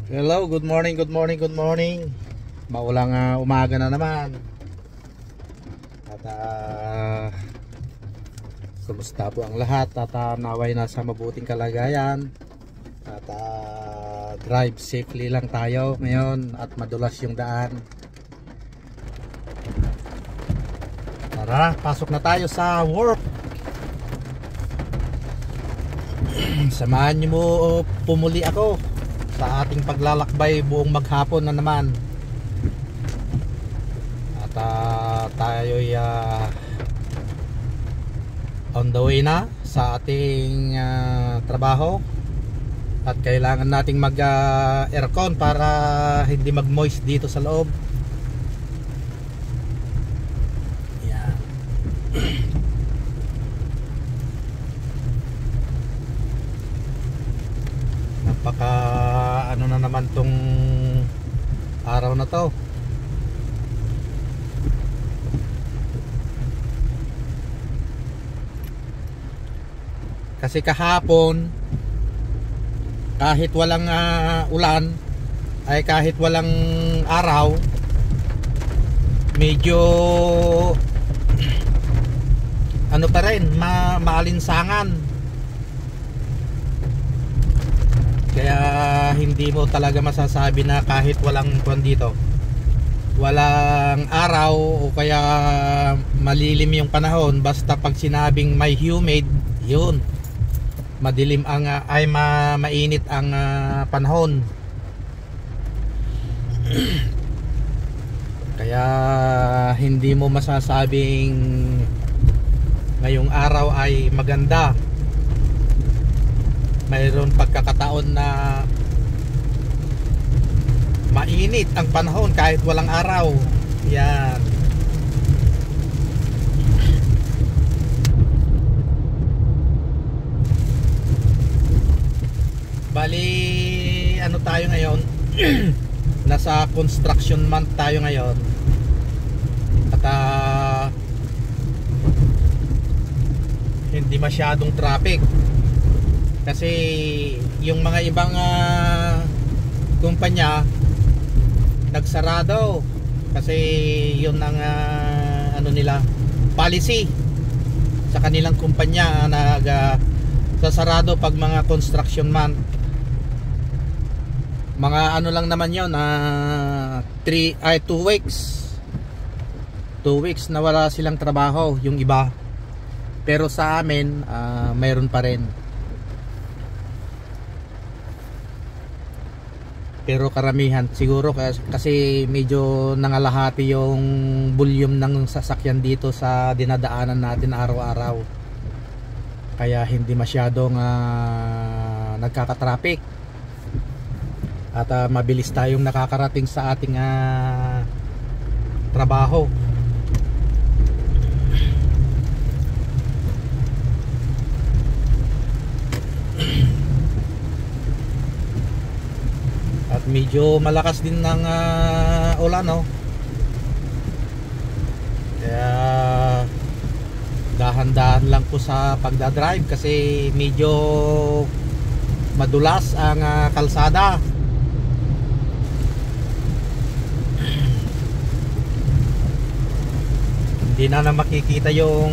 Hello, good morning, good morning, good morning. Maulang umaga na naman. At kumusta po ang lahat? At naway nasa mabuting kalagayan. At drive safely lang tayo ngayon at madulas yung daan. Tara, pasok na tayo sa work. Samahan niyo mo pumuli ako sa ating paglalakbay buong maghapon na naman. At tayo'y on the way na sa ating trabaho. At kailangan nating mag aircon para hindi mag moist dito sa loob. Yan. Napaka ano na naman tong araw na to. Kasi kahapon kahit walang ulan ay kahit walang araw, medyo ano pa rin, maalinsangan. Kaya hindi mo talaga masasabi na kahit walang kwan dito, walang araw o kaya malilim yung panahon, basta pag sinabing may humid, yun, madilim ang mainit ang panahon. Kaya hindi mo masasabing ngayong araw ay maganda. Mayroon pagkakataon na mainit ang panahon kahit walang araw. Yan. Bali, ano tayo ngayon? Nasa construction month tayo ngayon. At hindi masyadong traffic. Kasi yung mga ibang kumpanya nagsarado. Kasi yun ang ano nila, policy sa kanilang kumpanya, nagsasarado pag mga construction month. Mga ano lang naman yun, 2 weeks 2 weeks na wala silang trabaho yung iba. Pero sa amin mayroon pa rin. Pero karamihan siguro kasi medyo nangalahati yung volume ng sasakyan dito sa dinadaanan natin araw-araw. Kaya hindi masyadong nagkaka-traffic. At mabilis tayong nakakarating sa ating trabaho. At medyo malakas din ng ulan, no? Kaya dahan-dahan lang po sa pagdadrive kasi medyo madulas ang kalsada. Hindi na makikita yung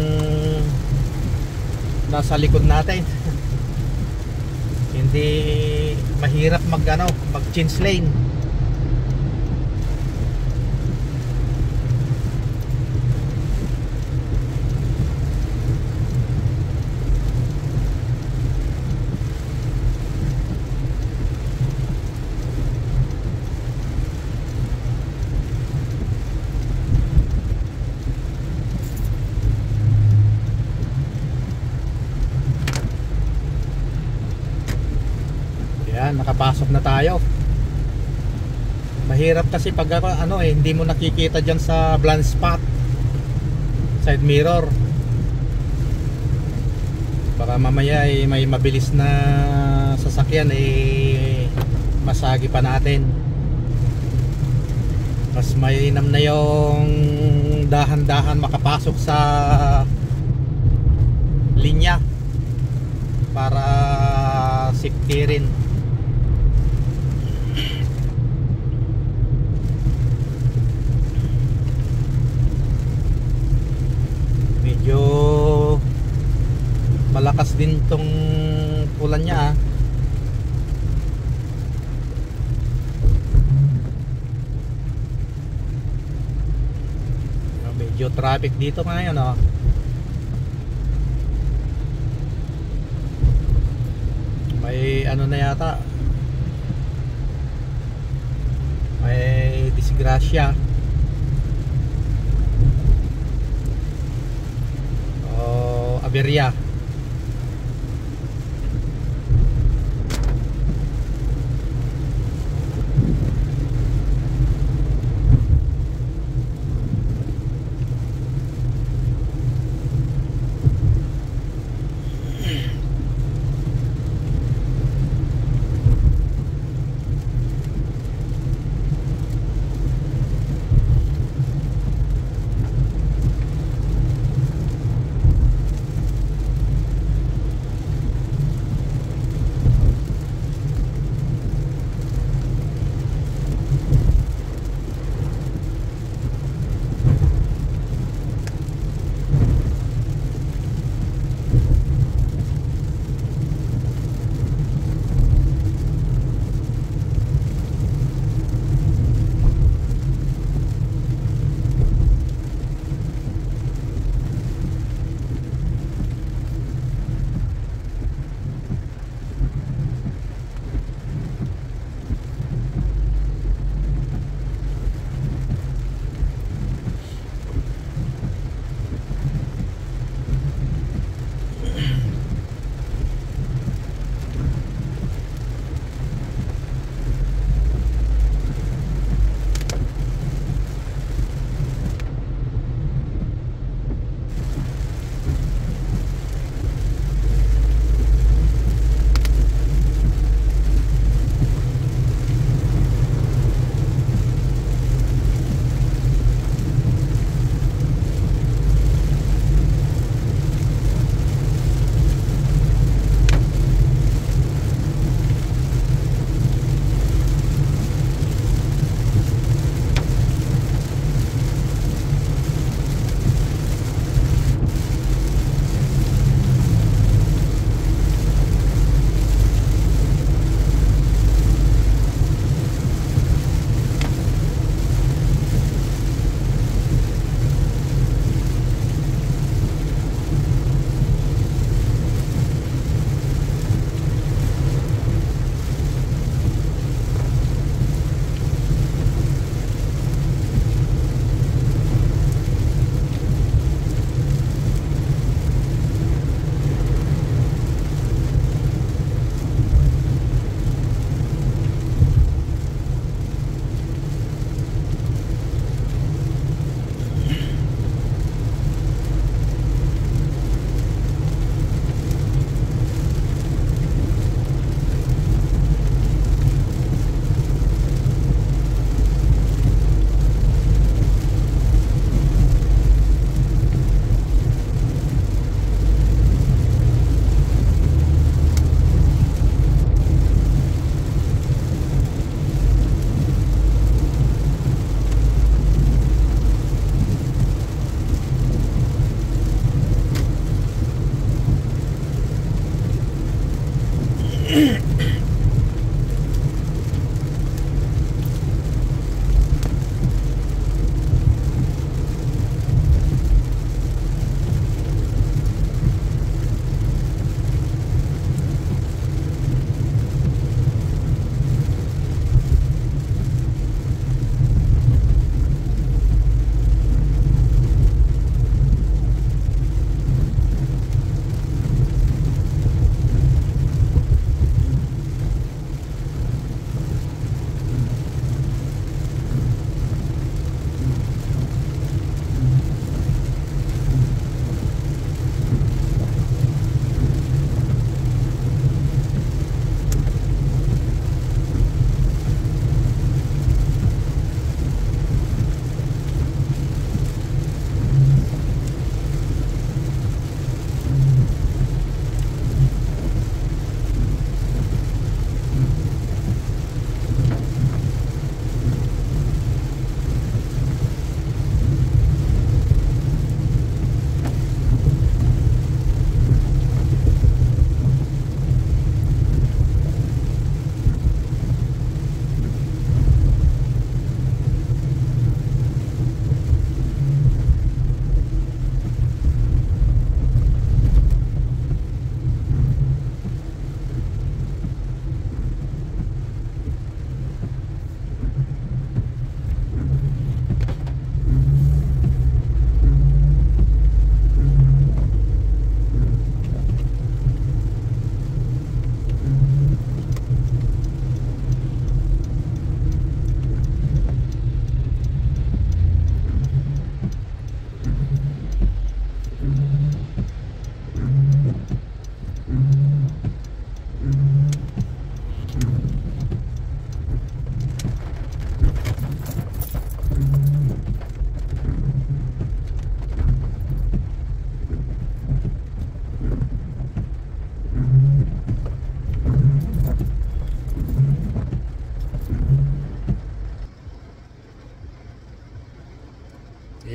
nasa likod natin. Hindi mahirap mag change lane. Yan, nakapasok na tayo. Mahirap kasi pag hindi mo nakikita dyan sa blind spot, side mirror. Baka mamaya may mabilis na sasakyan masagi pa natin. Mas mainam na yung dahan-dahan makapasok sa linya para safety rin. malakas din tong ulan niya medyo traffic dito ngayon may ano na yata, may disgrasya o aberya.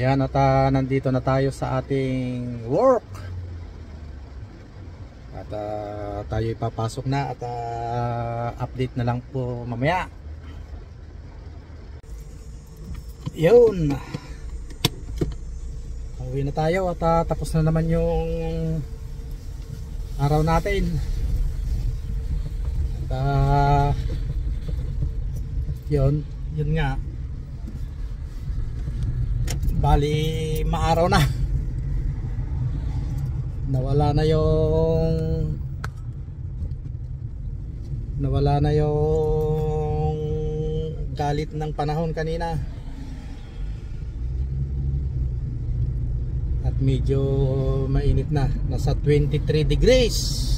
Yan, at nandito na tayo sa ating work. At tayo ipapasok na at update na lang po mamaya. Yun, uwi na tayo at tapos na naman yung araw natin. At yun nga, bali maaraw na, nawala na yung galit ng panahon kanina. At medyo mainit na, nasa 23 degrees.